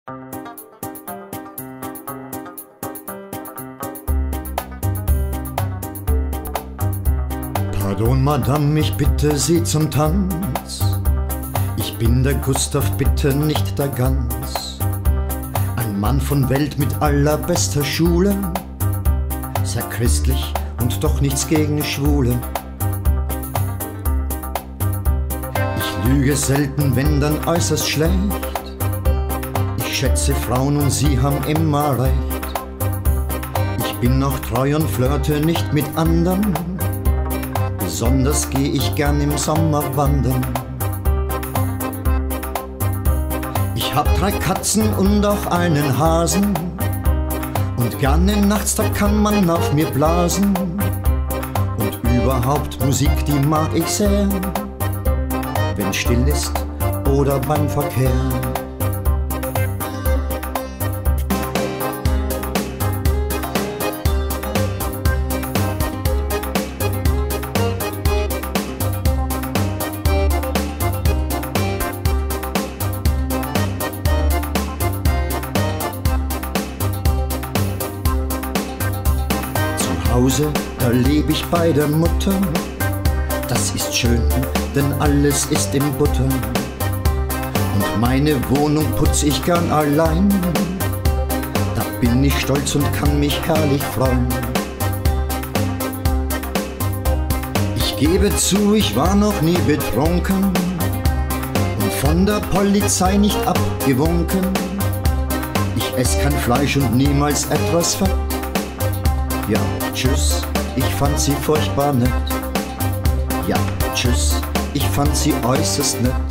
Pardon, Madame, ich bitte Sie zum Tanz. Ich bin der Gustav, bitte nicht der Gans. Ein Mann von Welt mit allerbester Schule, sehr christlich und doch nichts gegen Schwule. Ich lüge selten, wenn dann äußerst schlecht. Ich schätze Frauen und sie haben immer recht. Ich bin auch treu und flirte nicht mit anderen. Besonders geh ich gern im Sommer wandern. Ich hab 3 Katzen und auch einen Hasen. Und gerne nachts, da kann man auf mir blasen. Und überhaupt Musik, die mag ich sehr, wenn still ist oder beim Verkehr. Zu Hause, da leb ich bei der Mutter. Das ist schön, denn alles ist in Butter. Und meine Wohnung putz ich gern allein. Da bin ich stolz und kann mich herrlich freuen. Ich gebe zu, ich war noch nie betrunken und von der Polizei nicht abgewunken. Ich ess kein Fleisch und niemals etwas Fett. Ja, tschüss, ich fand sie furchtbar nett. Ja, tschüss, ich fand sie äußerst nett.